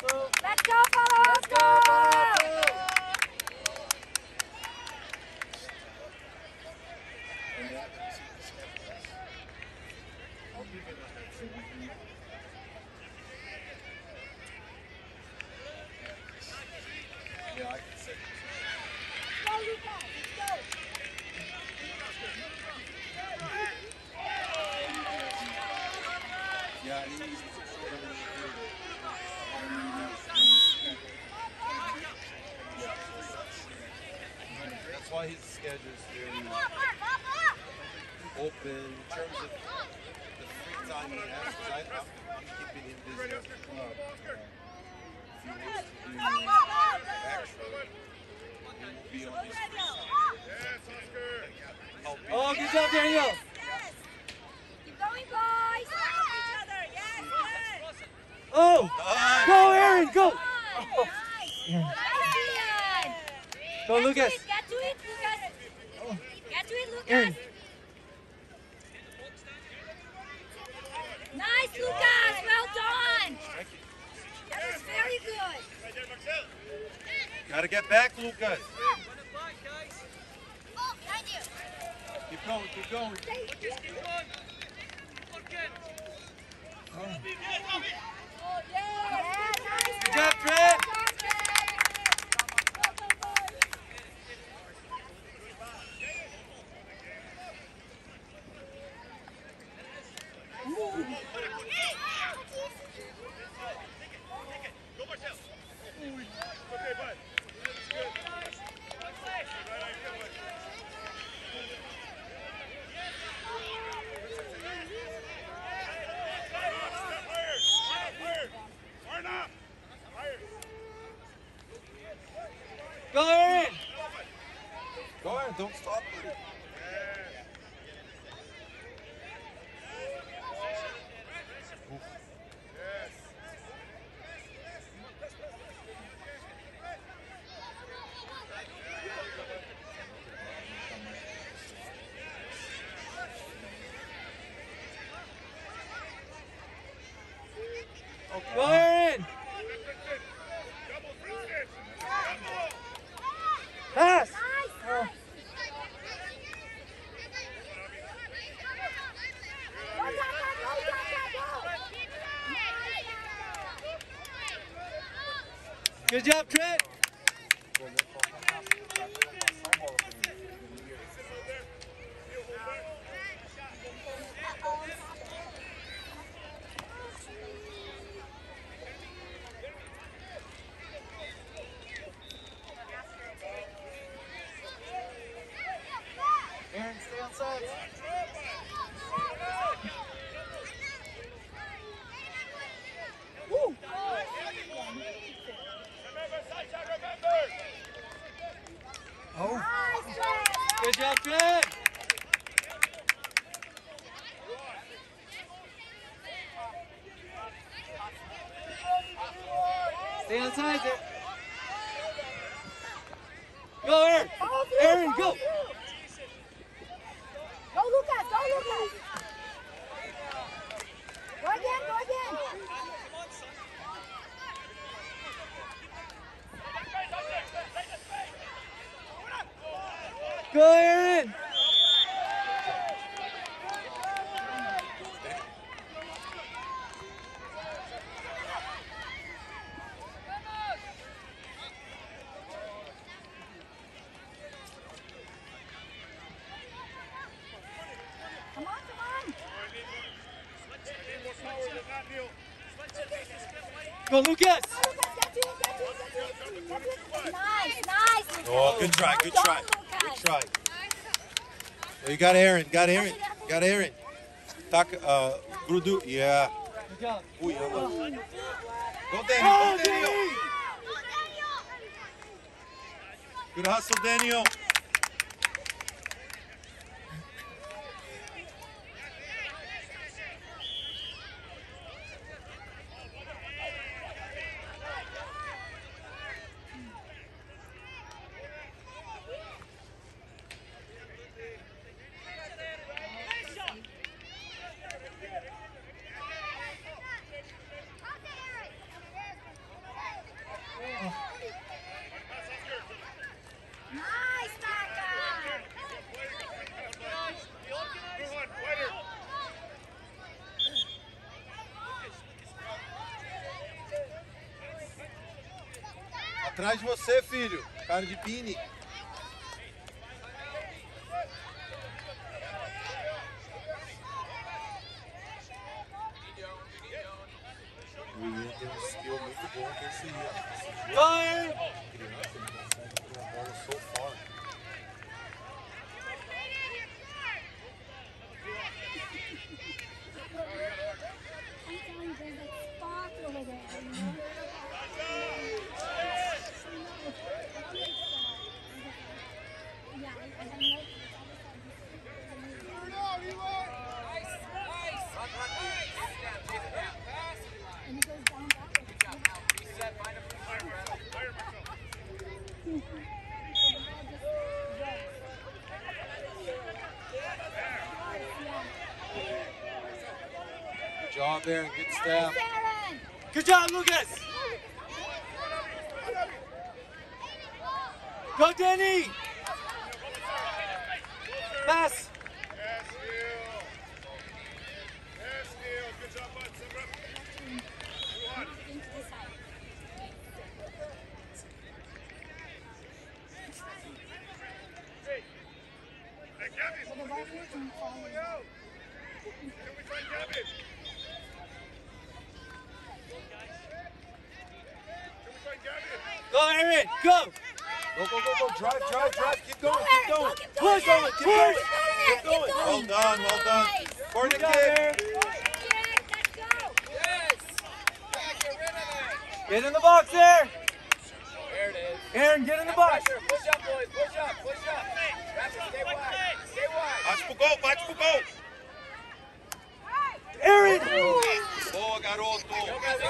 Let's go, Palo Alto! Yeah, I can say. Go, Lucas! Go! Yeah, that's why his schedule's very open in terms of the free time he has. Because I'm keeping him busy at the club. If he wants to do extra, he will be on his free time. Oh, good job, Daniel! Keep going, boys! Each other, yes, yes! Oh! Go, Aaron, go! Oh, nice! Go, Lucas! Get to it, Lucas! Get to it, Lucas! Aaron! Nice, Lucas! Well done! That was very good! Gotta get back, Lucas. Oh, thank you! Keep going, keep going. Oh, yeah! Nice! Good job, Trent! Go, Aaron! Go ahead, don't stop. Go, Aaron! Pass! Oh. Good job, Trent! Aaron, stay on sides. Woo! Oh. Good job, Trent! Stay on sides. Go, Aaron! Aaron, go! Go, Lucas! Go, Lucas! Go again! Go again! Go, Aaron! Come on, come on! Go, Lucas! Lucas, get to it, get to it! Nice, nice! Oh, good try, good try. Good try. Oh, you got Aaron, got Aaron, got Aaron. Grudu, yeah. Good job. Ooh, yeah. Go, Daniel, go, Daniel. Good hustle, Daniel. Atrás de você, filho. Cara de Pini. O Ian tem um skill muito bom que é esse Ian. Vai! Criança, ele consegue ter a bola so far. There's that spot over there, you know? Yeah, I don't know. And he goes down that way. Good job, Aaron. Good step. Good job, Lucas! Go, Danny! Pass! Go, Aaron! Go! Go, go, go, go. Drive, drive, drive. Keep going, keep going. Push! Push! Keep going. Well done, well done. Corner Good job, kick. Aaron! Get in the box there! There it is. Aaron, get in the box! Pressure. Push up, boys. Push up. Push up. Pressure. Stay wide. Stay wide. Bate pro gol, bate pro gol. Aaron! Boa, garoto. Go, go, go. Go, go,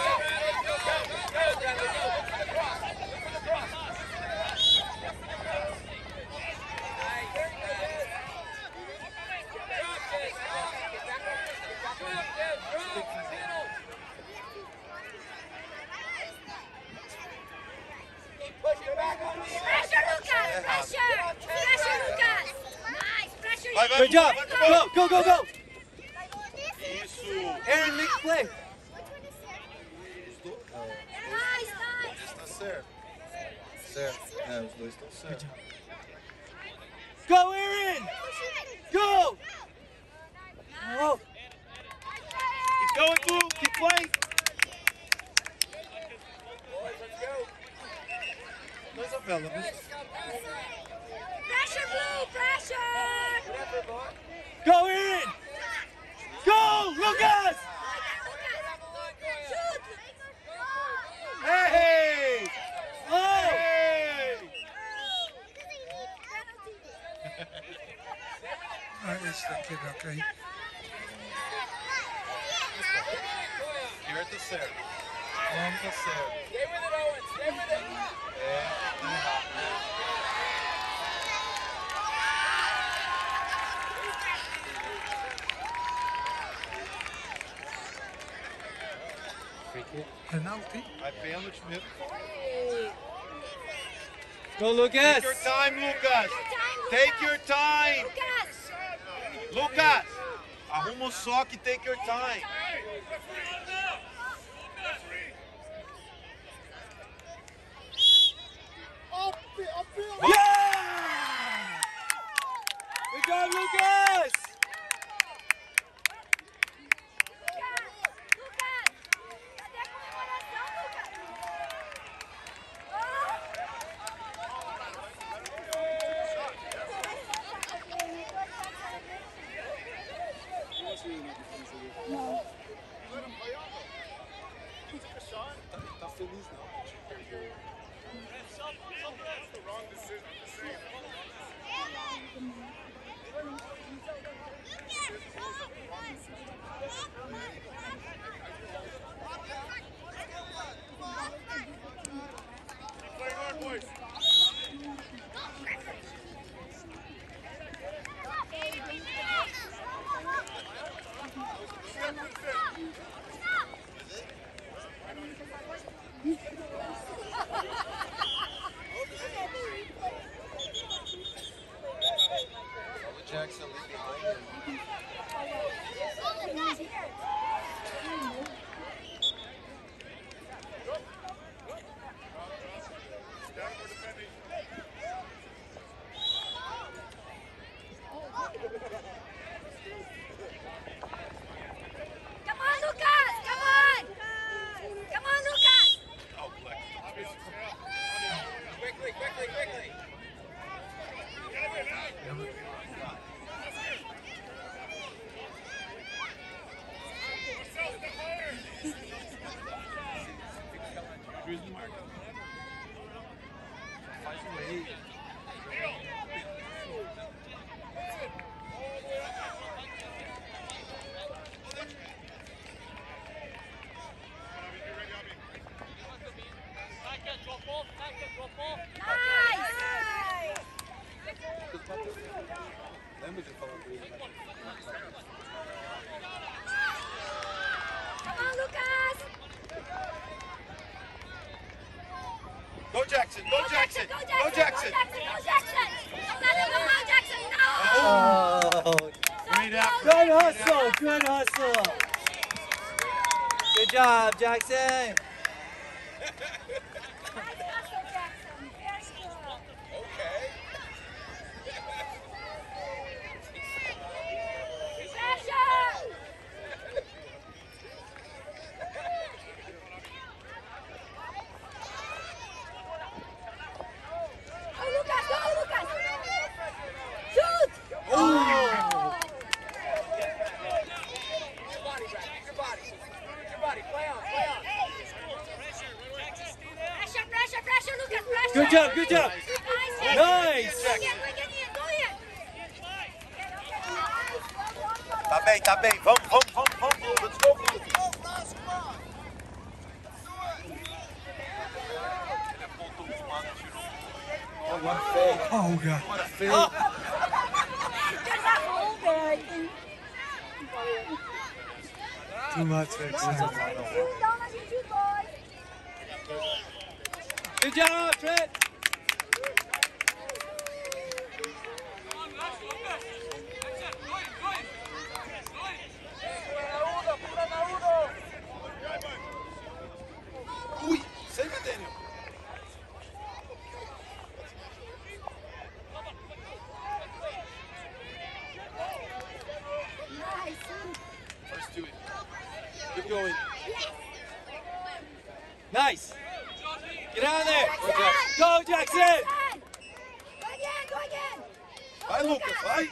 Pressure, Lucas! Pressure! Pressure, Lucas! Nice! Pressure! Vai, vai. Good job! Vai pro Go, gol. go, go, go! Isso. Aaron, make play! Nice, nice! Está certo. Certo. É, os dois estão certos. Go, Aaron! Go! Oh. Keep going, Blue. Keep playing. Mas a Bela, Pressure, Blue! Pressure! Go, Aaron! Go, Lucas! Shoot! Hey! Oh! Hey! It's the kid, okay? Here tá certo. Vamos tá certo. Stay with it, Owen. Stay with it. É, tá rápido. Penalty. Vai pênalti mesmo. Go, Lucas! Take your time, Lucas. Take your time. Lucas! Lucas, arruma o soque e take your time. Yeah! Good job, Lucas! Tá feliz não. Jackson leave behind him. Grizzly Mark. Come on, Lucas! Go Jackson, go Jackson, go Jackson. Go Jackson! Don't let him go out, Jackson! No! Oh, Great effort. good hustle, good hustle. Good job, Jackson. Nice hustle, Jackson. Very good. Okay. Pressure! Go, Lucas! Go, Lucas! Shoot! Oh. Pressure, Lucas, pressure! Good job, good job. Nice! Nice. Go in! Tá bem, tá bem. Vamos, vamos, vamos, vamos. Let's go. Ele apontou os manos, tirou. What a fake. Oh, God. What a fake. There's a hole there, I think. Too much fixing. Don't let you shoot, boys. Good job, Trent. Ui, save it, Daniel. Nice. Let's do it. Keep going. Nice. Get out of there. Jackson. Go, Jackson. Go again, go again. Vai, Lucas, vai.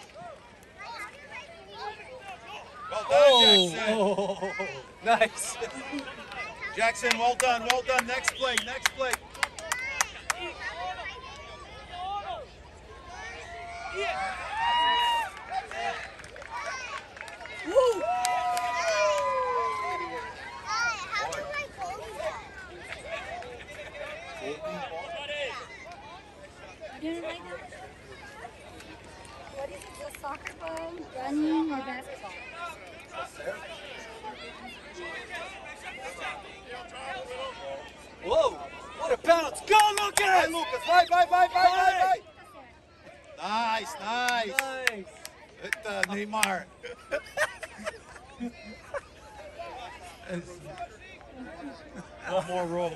Well done, Oh, Jackson. oh, nice. Jackson, well done, well done. Next play, next play. Woo. You didn't write down? What is it? A soccer ball, running, or basketball? Whoa, what a bounce. Go, Vai, Lucas. Lucas, vai, vai, vai, vai, vai, vai. Nice, nice. Nice. Eita, Neymar. One more roll.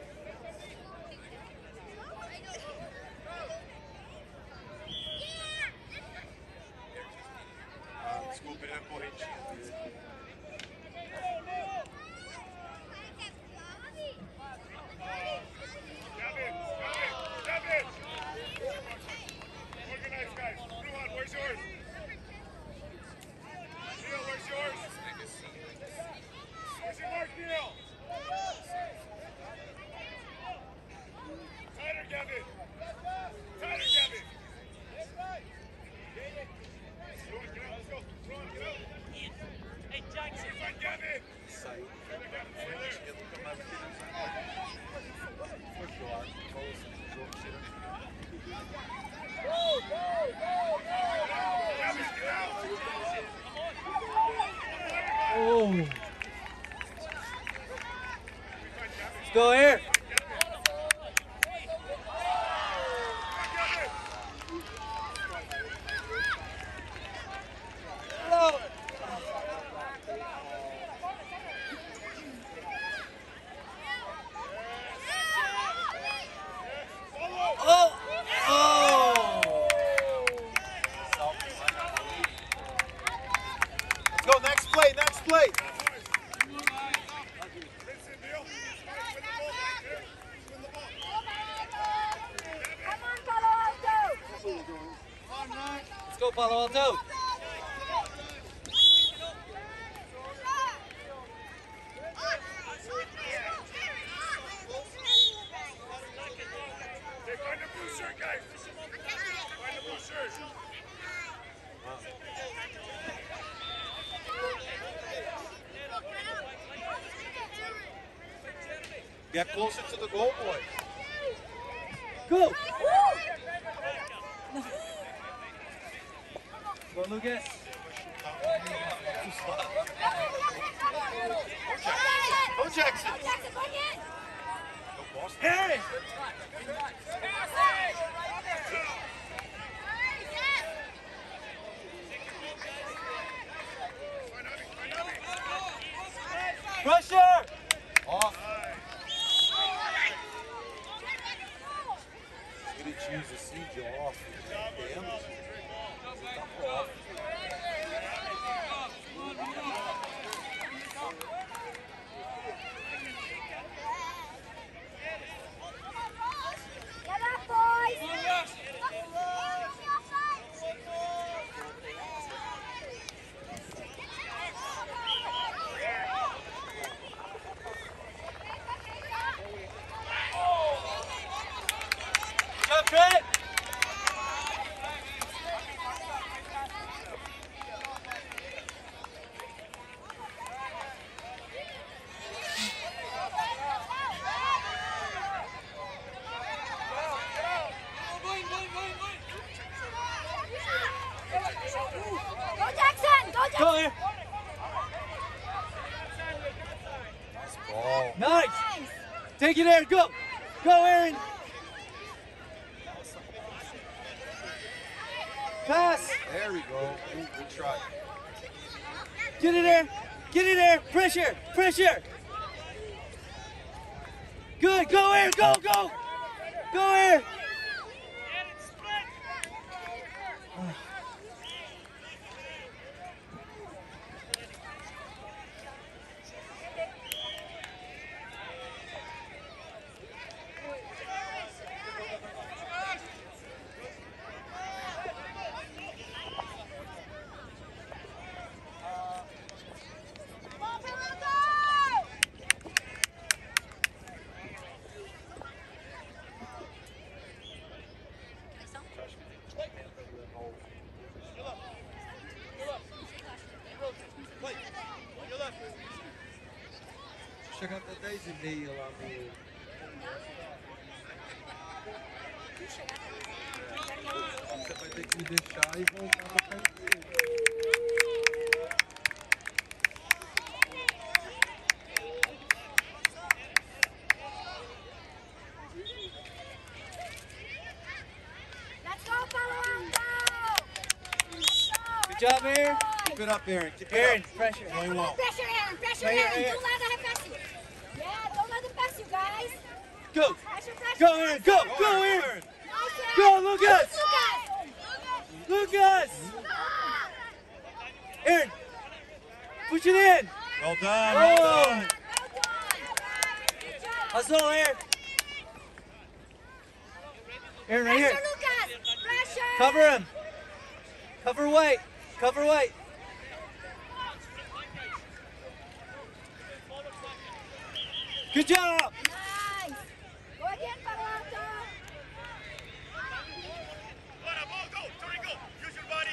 Desculpa, ele é correntinho. Organized guys. Fremont, where's yours? Neil, where's yours? Where's your mark, Neil? Tighter, Gavin. Tighter, Gavin. Let's go. Fremont, get out. Hey, Jackson. Fight, Gavin. Oh. Let's go here. Hello. Oh. Oh. Let's go, next play, next play. Come on, Palo Alto. Let's go, Palo Alto. Get closer to the goal, boy. Go! Go, Lucas. Go, Jackson. Harry! Pressure! Off. He didn't choose to siege you off. Damn. Off. Get up, boys! Jump, Trent! Go, Jackson! Go, Jackson! Go here! Ball. Nice! Nice! Take it there, go! Go, Aaron! Pass! There we go. Ooh, good try. Get in there! Get in there! Pressure! Pressure! Good! Go here! Go! Go! Go here! Check out the daisy meal on me. Você vai ter que me deixar e voltar pra perto dele. Let's go, Palo Alto! Good job, Aaron. Keep it up, Aaron. Keep it Aaron, up. pressure. Going well. Pressure, Aaron! Pressure, Right here, Aaron! right here. Don't let them pass you! Yeah, don't let them pass you, guys! Go! Pressure, pressure! Go, Aaron! Go! Go, Aaron! Nice, Go, Aaron! Lucas! Lucas! Lucas! Aaron! Push it in! Well done. Oh! Well done. Hustle, Aaron! Aaron, right here. Pressure, Lucas! Pressure! Cover him. Cover White. Cover White. Good job. Nice! Go again, Palo Alto! Use your body.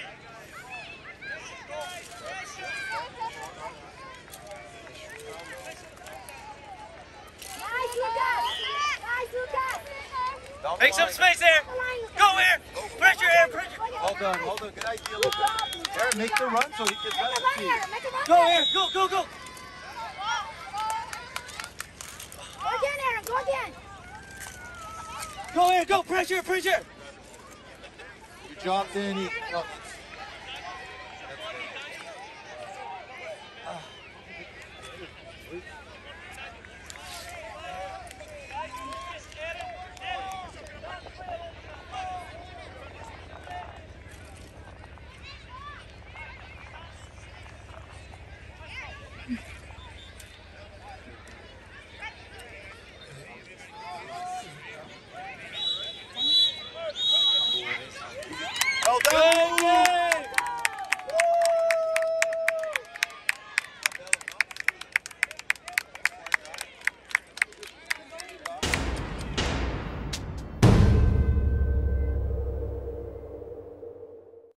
Nice, Lucas! Nice, Lucas! Down the Make some line. space there. Go, Aaron. Pressure, Aaron. Pressure. Well done. Well done. Good idea, Lucas. Aaron, make the run so he can Make a run run, to you. Aaron! Make a run, Go, Aaron! Aaron. Go, go, go. Go again, Aaron! Go again! Go, Aaron. Go. Pressure, pressure. Good job, Danny. Oh,